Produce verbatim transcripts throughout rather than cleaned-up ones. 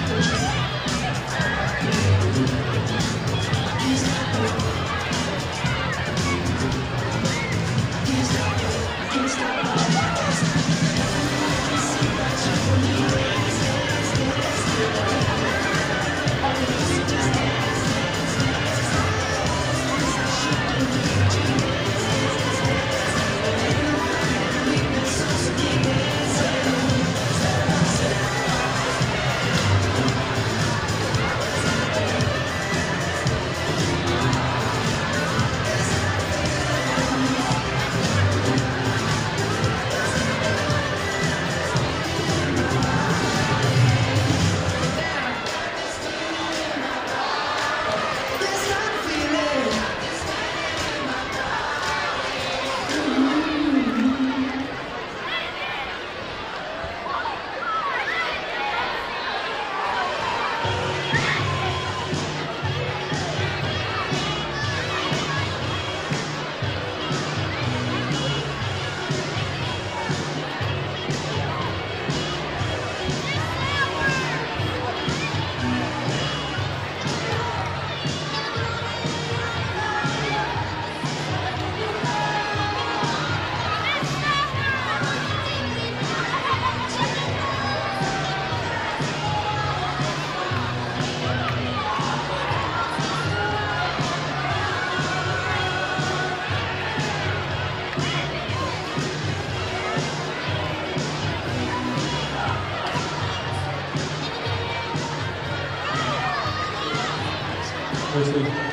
Merci.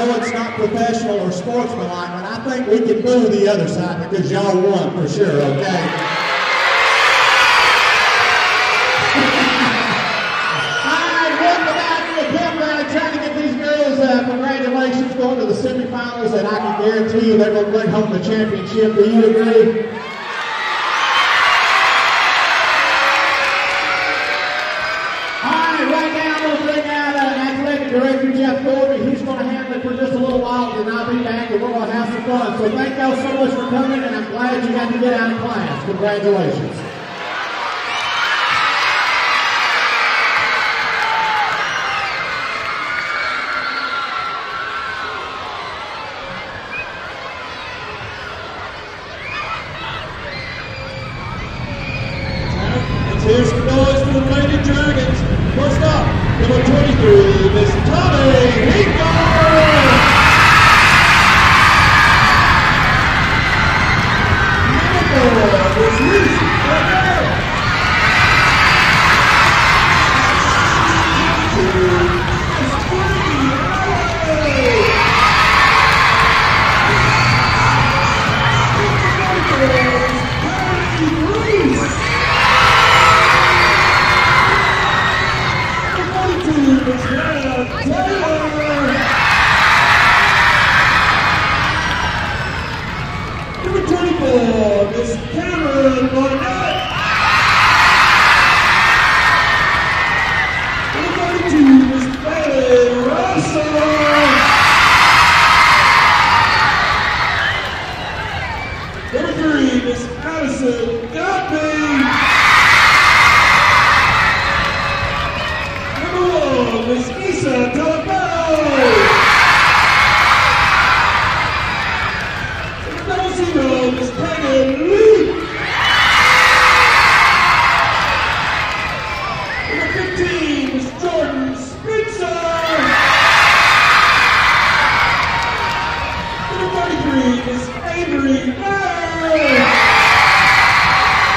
know it's not professional or sportsmanlike, but I think we can boo the other side because y'all won for sure, okay? Alright, welcome back to the campground, trying to get these girls uh, congratulations going to the semifinals, and I can guarantee you they're going to bring home the championship. Do you agree? Director Jeff Gorby, he's going to handle it for just a little while, and I'll be back, and we're going to have some fun. So thank y'all so much for coming, and I'm glad you got to get out of class. Congratulations. Let's hear some noise for the Lady Dragons. First up, number twenty-three, Miss Tommy Rico! Number four, Miss Lucy Parker. Miss Courtney Alley. Number twenty-four, Miss Cameron Barnett. Number thirty-two, Miss Bailey Russell. Number three, Miss Addison Guthrie. Number one, Miss Isa Talabello. Miss Peggy Lee. Number fifteen, Miss Jordan Spitzer. Number thirty-three, Miss Avery Miller.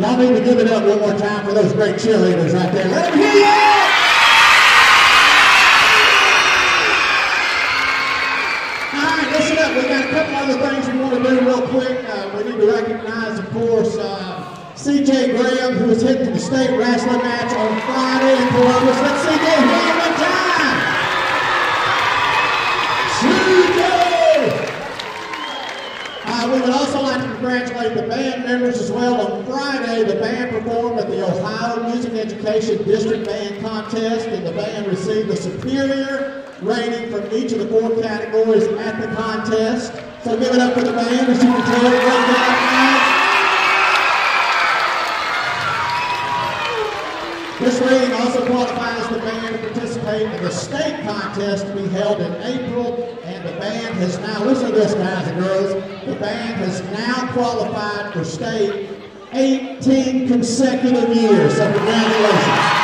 Y'all need to give it up one more time for those great cheerleaders right there. Let them hear you! Listen up, we got a couple other things we want to do real quick. Uh, we need to recognize, of course, uh, C J Graham, who is heading to the state wrestling match on Friday in Columbus. Let's C J hear you one time. C J! Uh, we would also like to congratulate the band members as well. On Friday, the band performed at the Ohio Music Education District Band Contest, and the band received a superior rating from each of the four categories at the contest. So give it up for the band. As you can tell, great job, guys. This rating also qualifies the band to participate in the state contest to be held in April. And the band has now, listen to this, guys and girls, the band has now qualified for state eighteen consecutive years. So congratulations.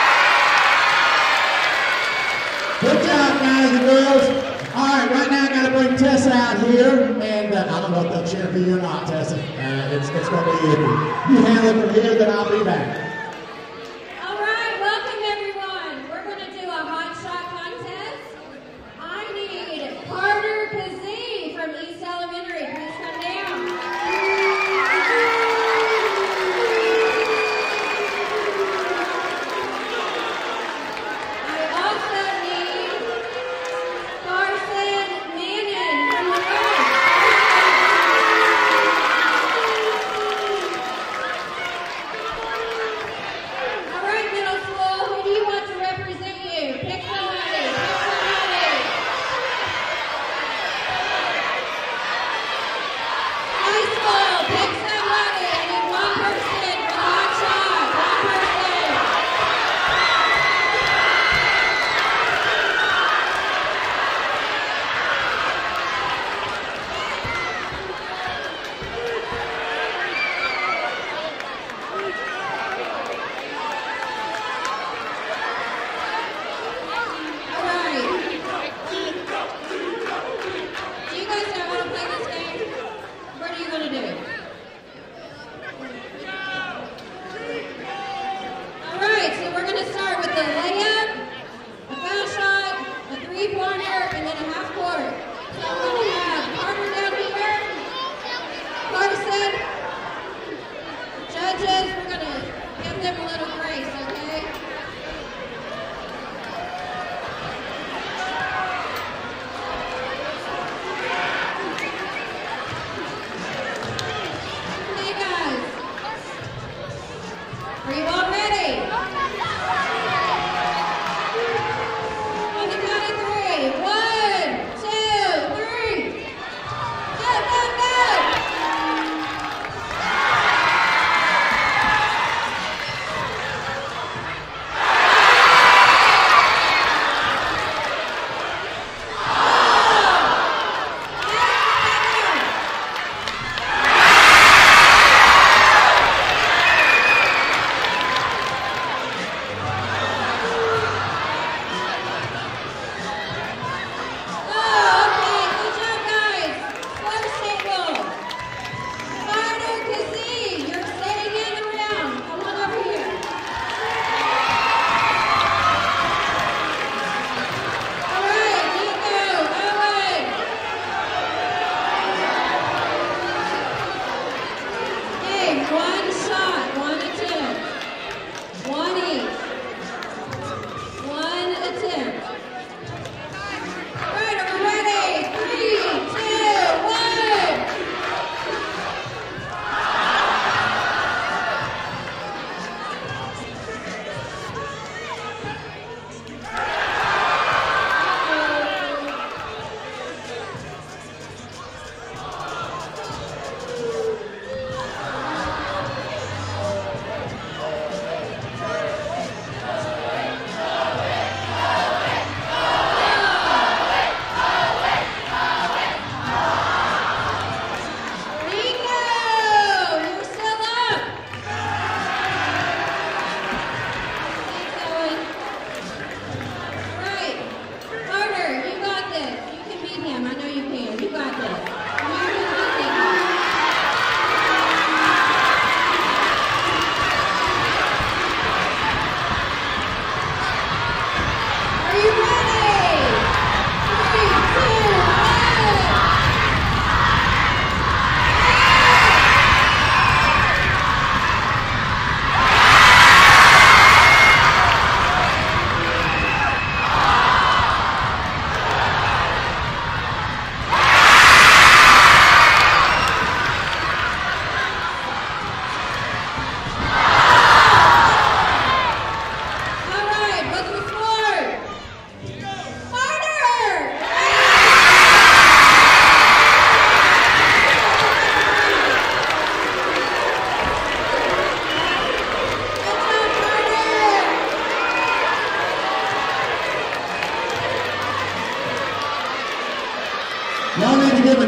Good job, guys and girls. All right, right now I got to bring Tessa out here, and uh, I don't know if they'll cheer for you or not, Tessa. Uh, it's it's going to be iffy. You handle it from here, then I'll be back. All right, welcome everyone. We're going to do a hot shot contest. I need Carter Kazee from East Elementary. Please come down.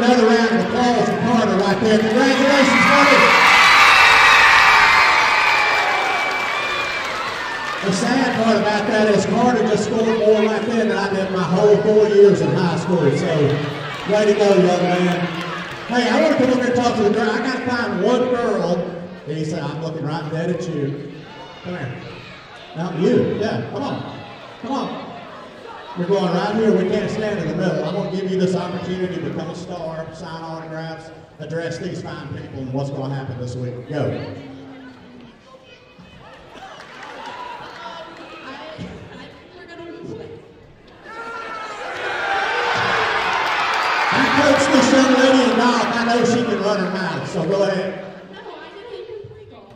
another round of applause for Carter right there. Congratulations, Carter. The sad part about that is Carter just scored more right there than I did my whole four years in high school. So, way to go, young man. Hey, I want to come over here and talk to the girl. I got to find one girl. And he said, I'm looking right dead at you. Come here. Now, you. Yeah, come on. Come on. We're going right here. We can't stand in the middle. I'm going to give you this opportunity to become a star, sign autographs, address these fine people, and what's going to happen this week. Go. This young lady in golf, I know she can run her mouth, so go ahead. No, I didn't even play golf.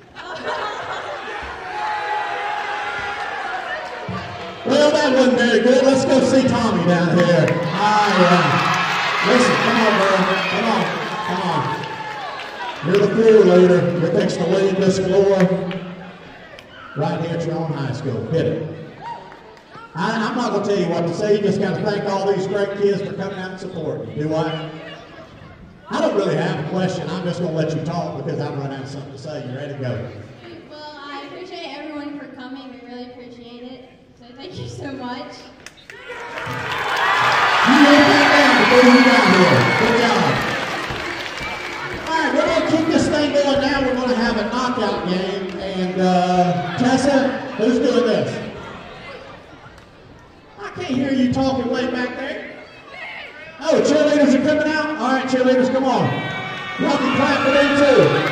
Well, that wasn't very good. Let's go see Tommy down here. I, uh, listen, come on, bro. Come on. Come on. You're the floor leader. You're fixing to lead this floor right here at your own high school. Hit it. I, I'm not going to tell you what to say. You just got to thank all these great kids for coming out and supporting you. Do I? I don't really have a question. I'm just going to let you talk because I've run out of something to say. You ready to go? Well, I appreciate everyone for coming. We really appreciate it. So thank you so much. You wrote that down before you got here. Good job. All right, we're going to keep this thing going now. We're going to have a knockout game. And uh, Tessa, who's doing this? I can't hear you talking way back there. Oh, cheerleaders are coming out? All right, cheerleaders, come on. Y'all can clap for them too.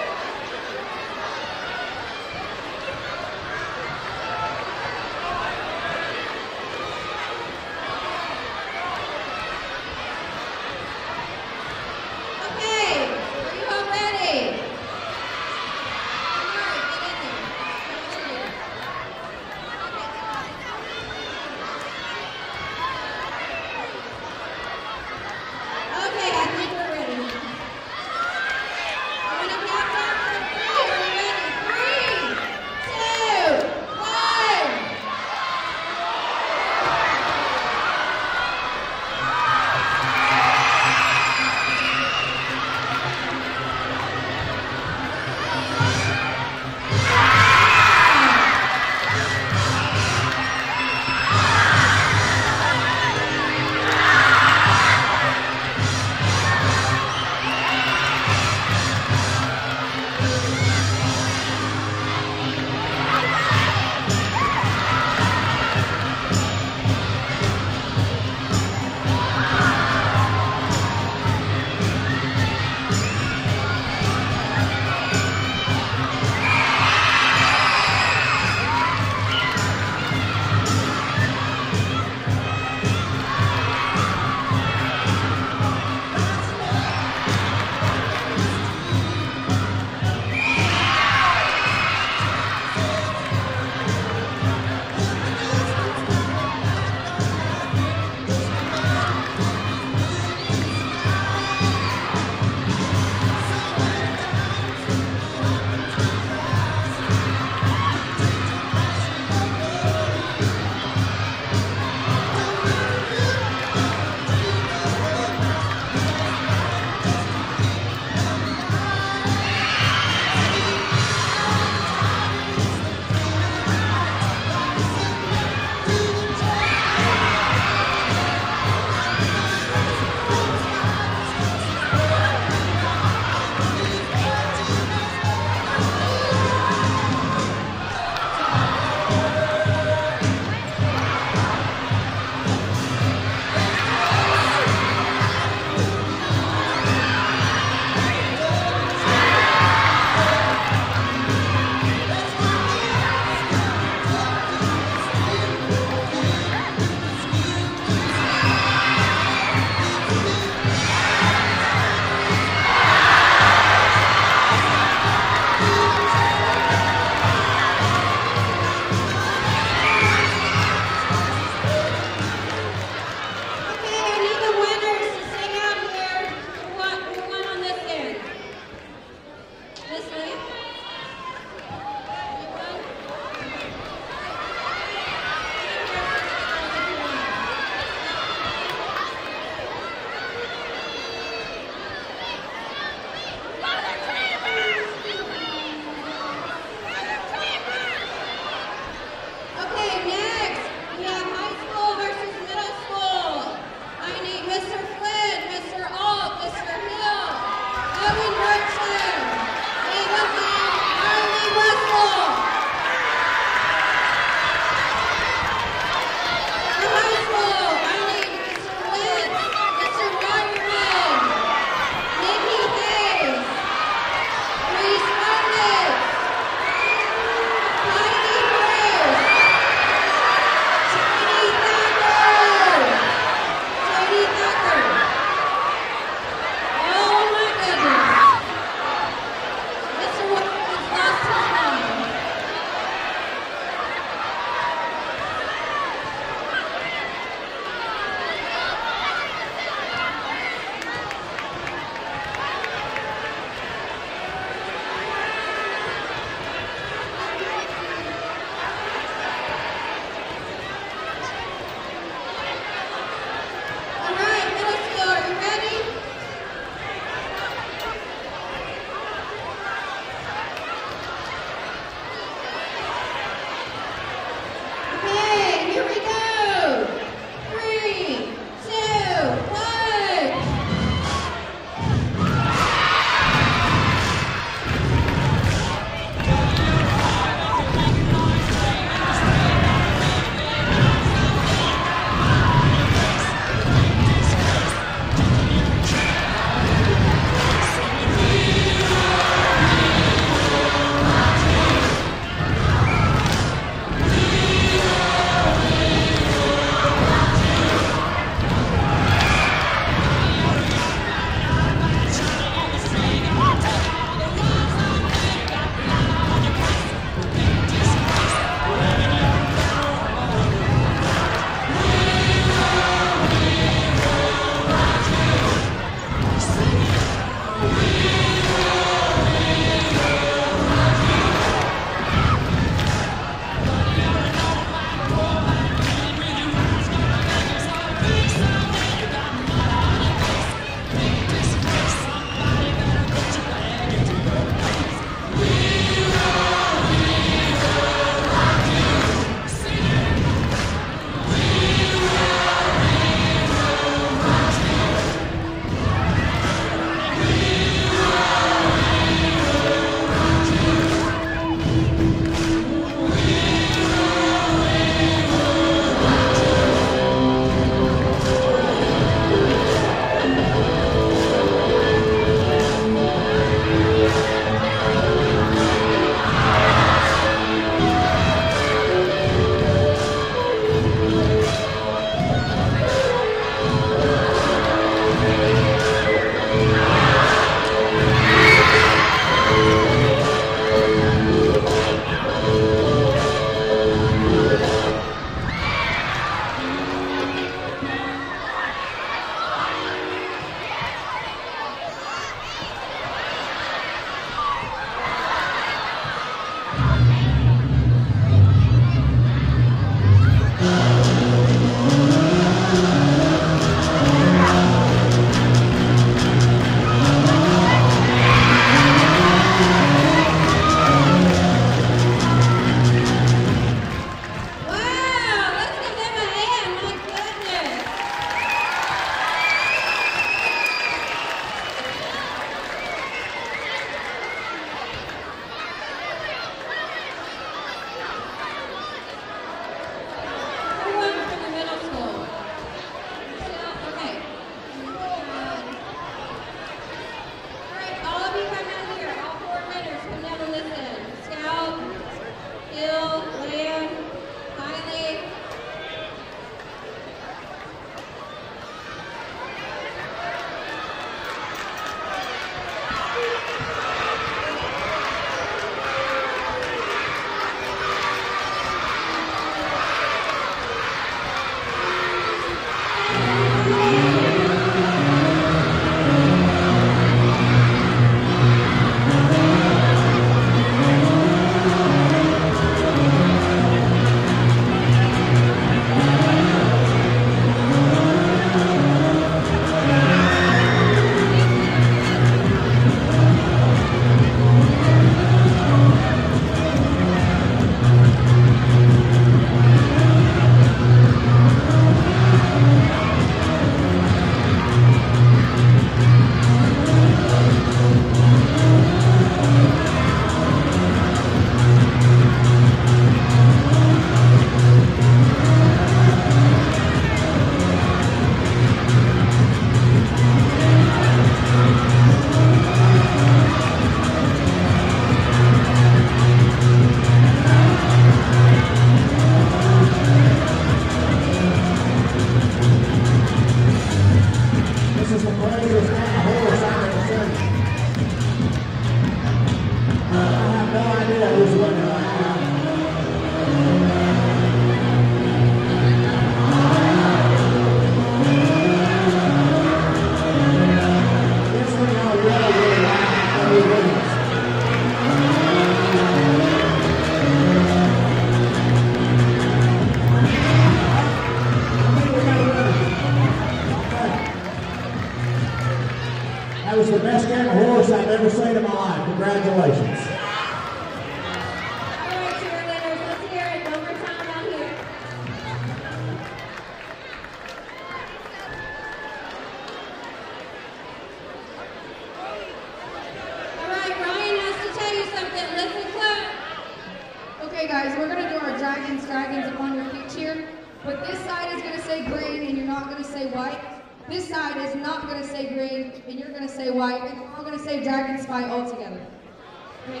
this side is going to say green and you're not going to say white. This side is not going to say green and you're going to say white. And we're all going to say Dragon Spy all together. Green,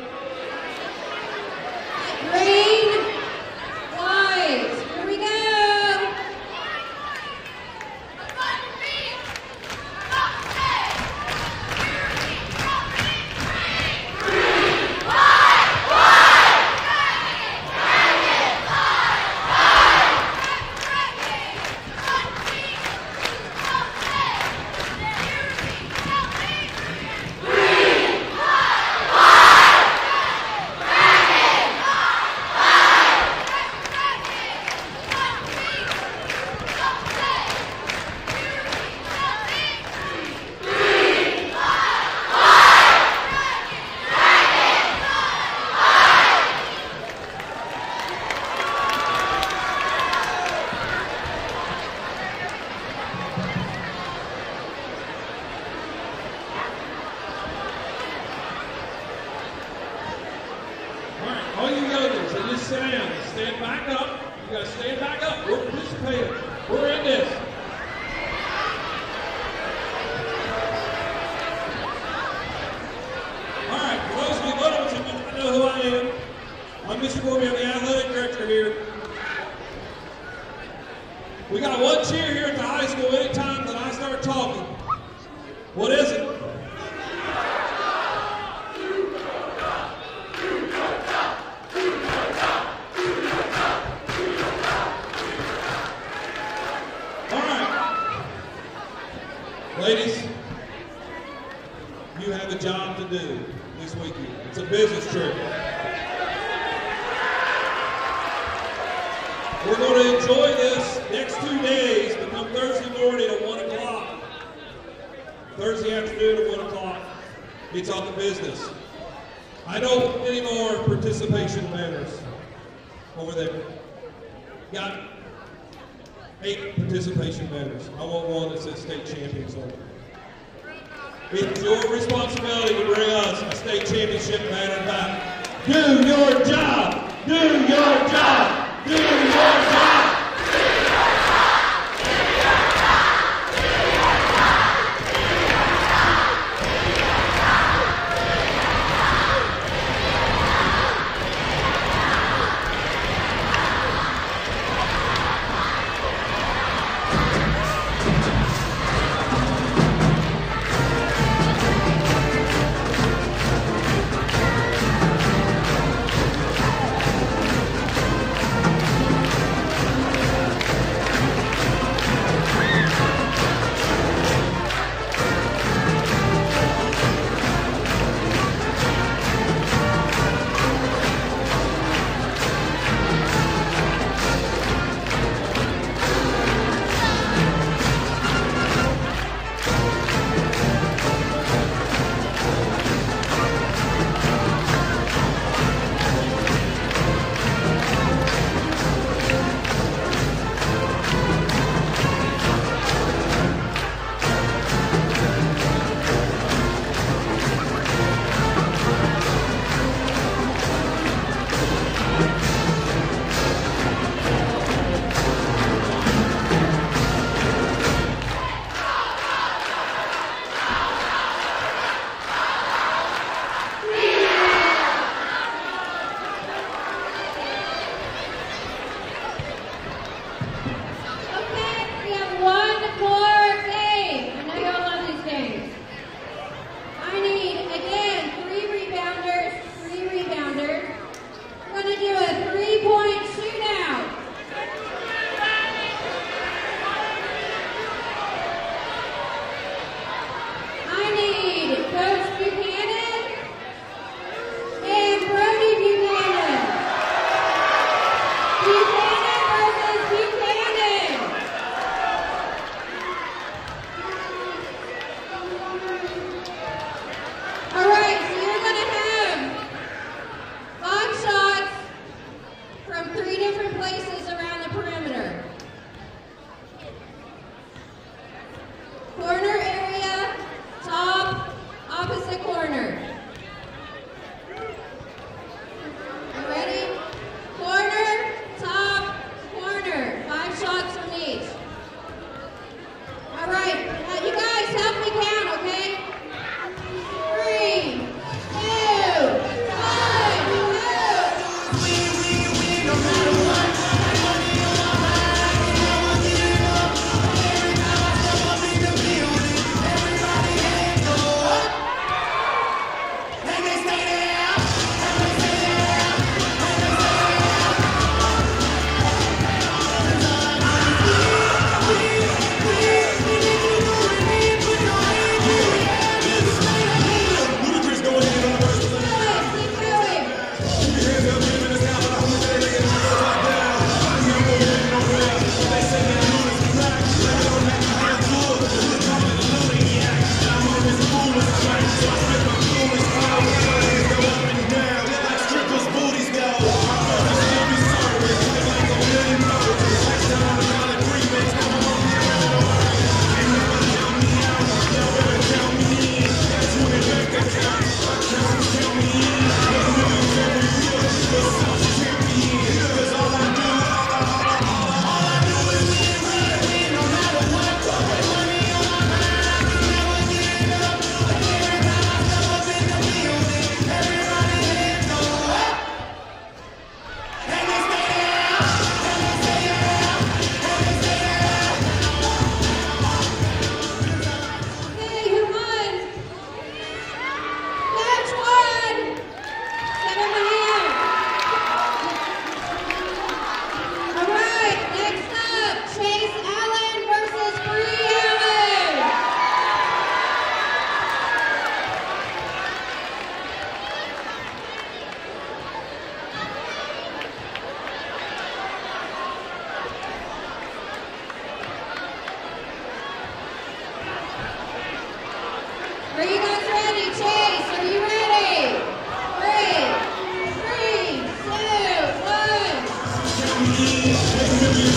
white. Here we go. All you youngins, and just sit down. Stand back up. You guys stand back up. We're participating. We're in this. All right, for those of you little ones who don't know who I am, I'm Mister Corby. I'm the athletic director here. We got one cheer here at the high school anytime that I start talking. What is it? Ladies, you have a job to do this weekend. It's a business trip. We're going to enjoy this next two days, but come Thursday morning at one o'clock. Thursday afternoon at one o'clock, we talk the business. I know many more participation banners over there. Got eight participation banners. I want one that says state champions on it. It's your responsibility to bring us a state championship banner back. Do your job! Do your job! Do your job!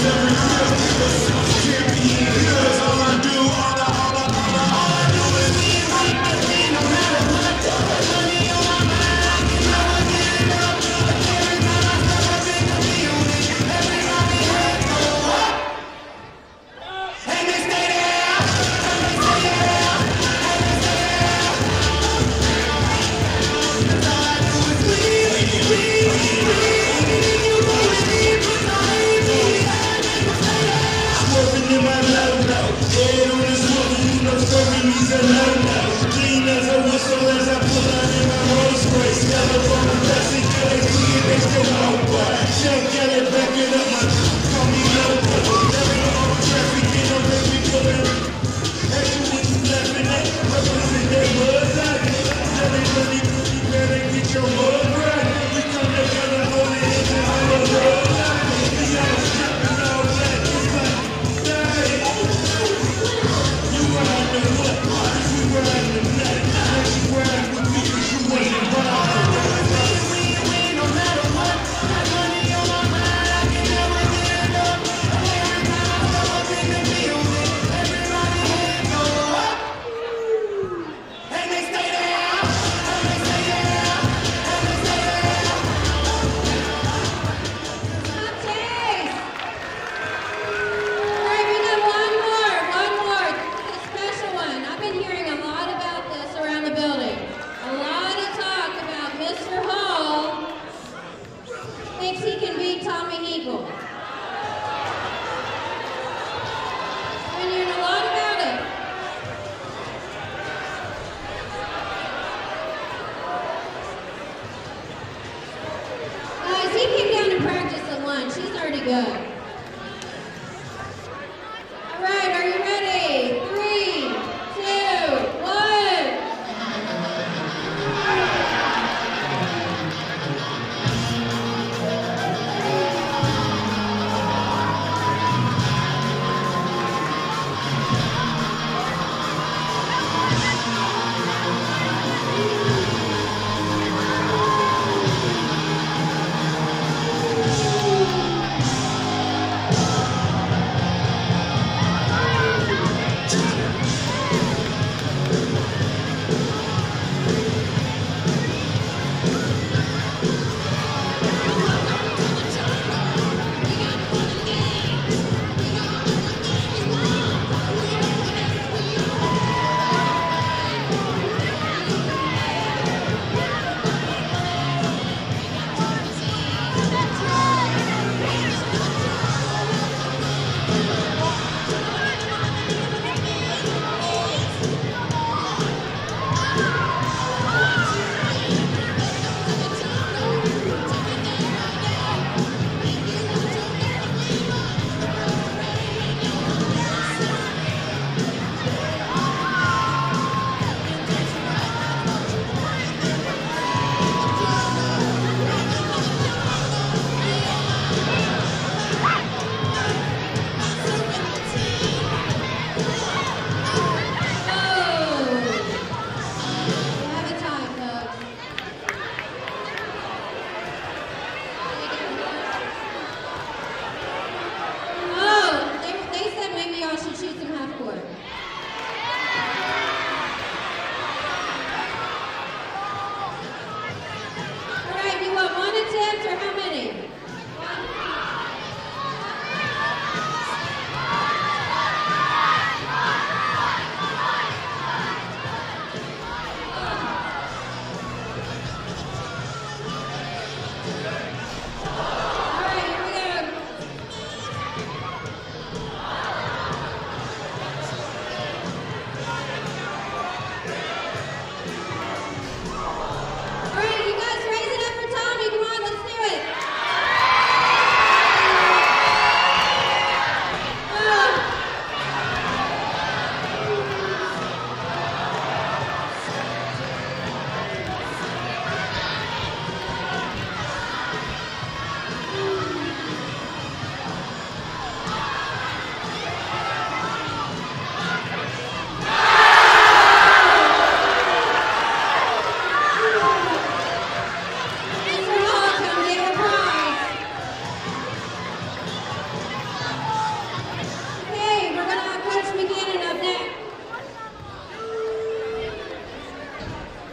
I can never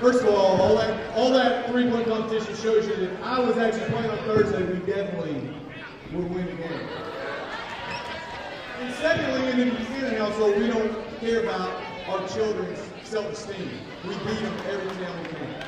First of all, all that, all that three-point competition shows you that I was actually playing on Thursday. We definitely would win the game. And secondly, in the Buchanan household, we don't care about our children's self-esteem. We beat them every time we can.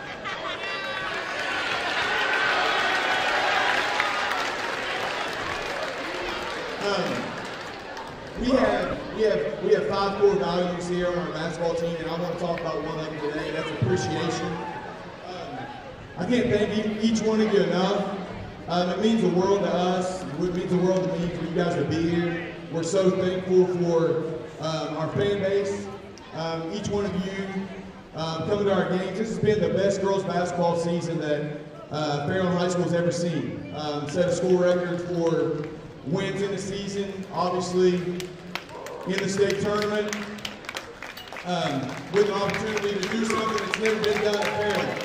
Um, we have we have we have five core values here on our basketball team, and I want to talk about one of them today. That's appreciation. Um, I can't thank each one of you enough. Um, it means the world to us. It means the world to me for you guys to be here. We're so thankful for um, our fan base. Um, each one of you um, coming to our games. This has been the best girls basketball season that uh, Fairlawn High School has ever seen. Um, set a school record for wins in the season, obviously in the state tournament, um, with an opportunity to do something that's never been done at Fairlawn.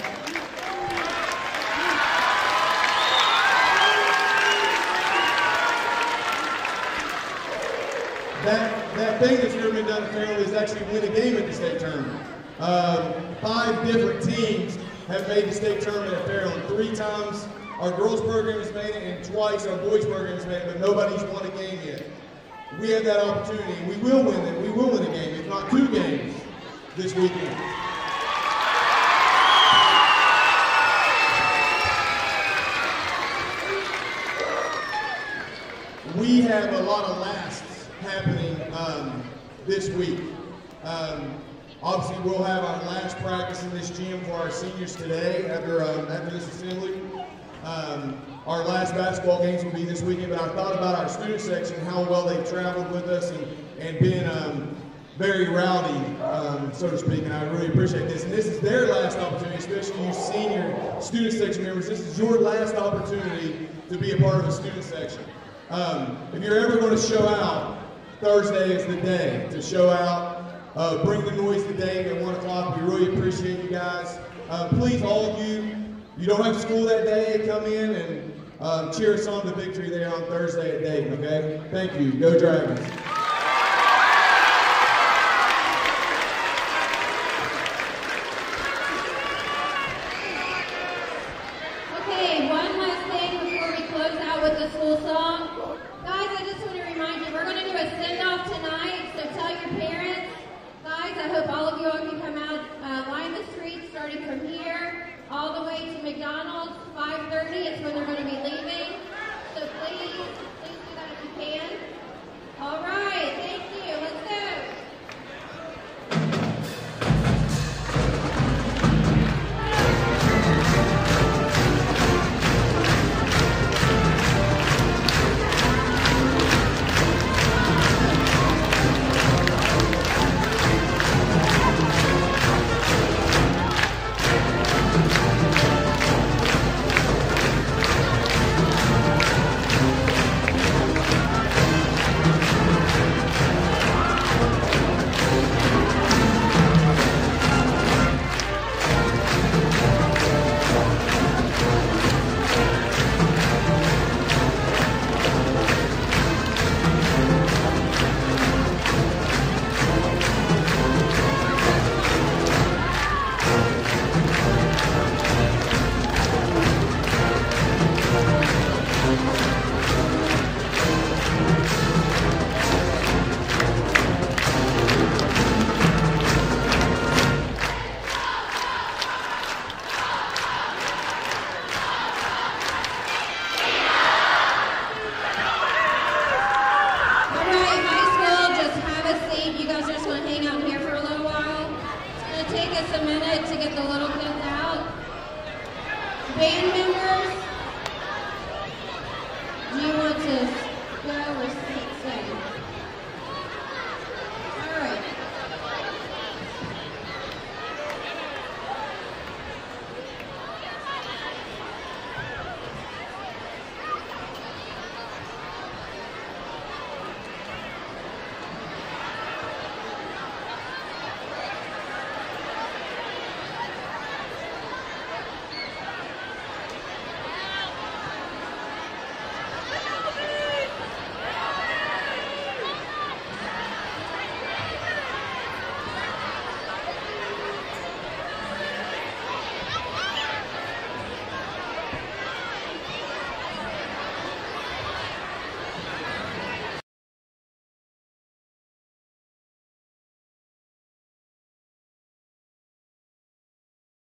That, that thing that's never been done at Fairlawn is actually win a game at the state tournament. Um, five different teams have made the state tournament at Fairlawn. Three times our girls program has made it, and twice our boys program has made it, but nobody's won a game yet. We have that opportunity. We will win it. We will win a game, if not two games, this weekend. We have a lot of lasts happening um, this week. Um, obviously, we'll have our last practice in this gym for our seniors today after, um, after this assembly. Um, our last basketball games will be this weekend, but I thought about our student section, how well they've traveled with us and, and been um, very rowdy, um, so to speak, and I really appreciate this. And this is their last opportunity, especially you senior student section members. This is your last opportunity to be a part of a student section. Um, if you're ever going to show out, Thursday is the day to show out. Uh, bring the noise today at one o'clock. We really appreciate you guys. Uh, please, all of you, you don't have school that day, come in and um, cheer us on to victory there on Thursday at Dayton, okay? Thank you. Go Dragons. Okay, one last thing before we close out with the school song. Guys, I just want to remind you, we're going to do a send-off tonight, so tell your parents. Guys, I hope all of you all can come out, uh, line the streets starting from here all the way to McDonald's. five thirty is when they're going to be leaving. So please, please do that if you can. All right, thank you. Let's go. Take us a minute to get the little kids out. Band members,